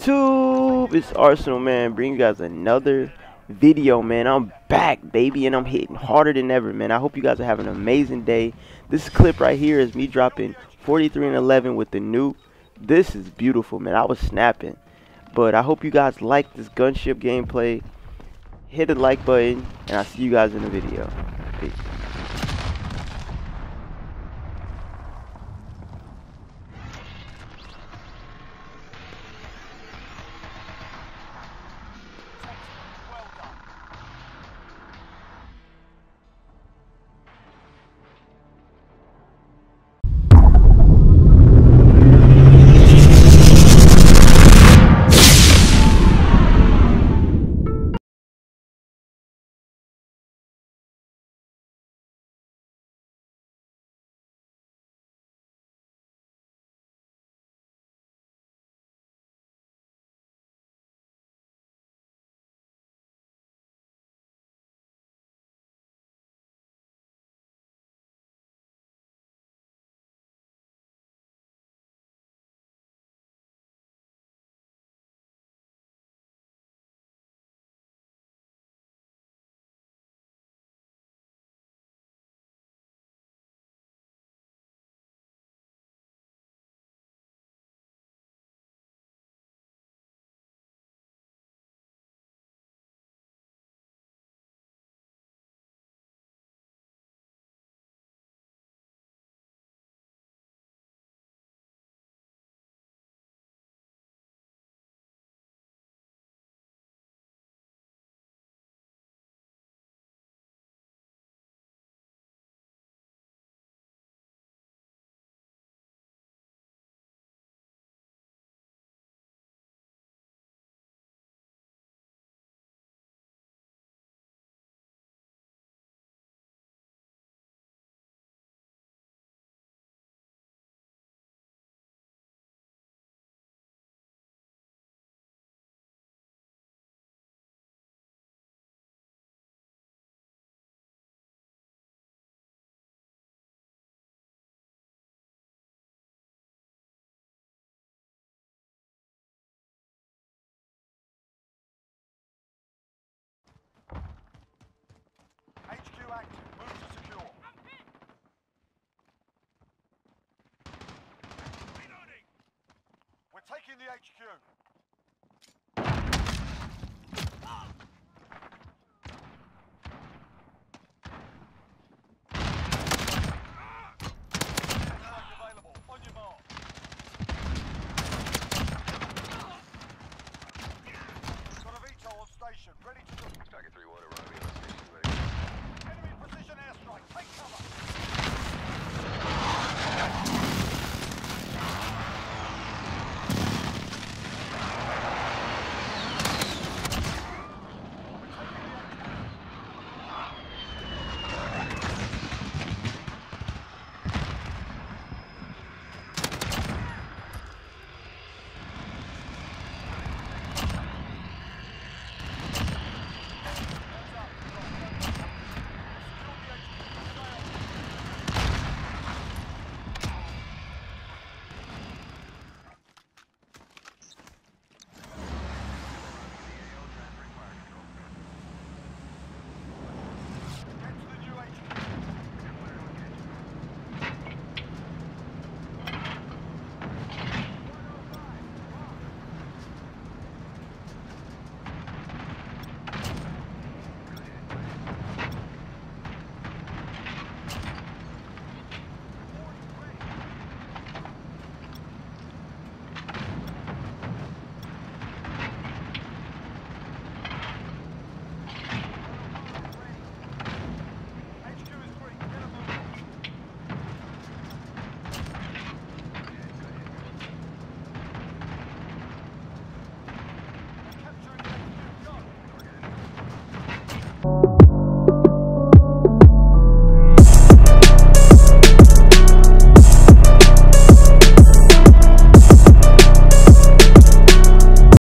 YouTube? It's Arsenal, man. Bring you guys another video, man. I'm back, baby, and I'm hitting harder than ever, man. I hope you guys are having an amazing day. This clip right here is me dropping 43 and 11 with the Nuke. This is beautiful, man. I was snapping. But I hope you guys like this gunship gameplay. Hit the like button, and I'll see you guys in the video. Peace. HQ active. Move to secure. Reloading. We're taking the HQ.